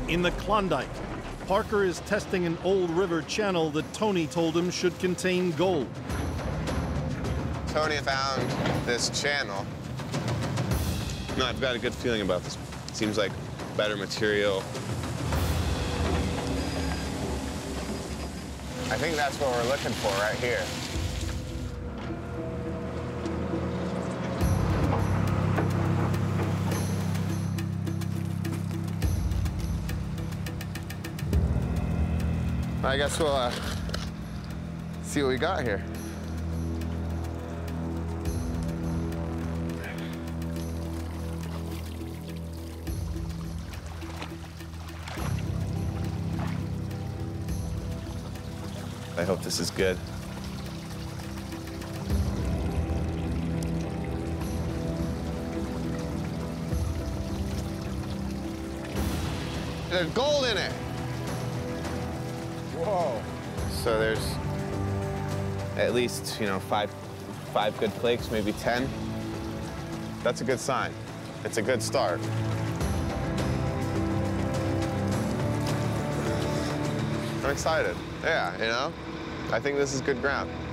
In the Klondike, Parker is testing an old river channel that Tony told him should contain gold. Tony found this channel. No, I've got a good feeling about this. Seems like better material. I think that's what we're looking for right here. I guess we'll see what we got here. I hope this is good. There's gold in it. Whoa. So there's at least, five good flakes, maybe 10. That's a good sign. It's a good start. I'm excited. Yeah, I think this is good ground.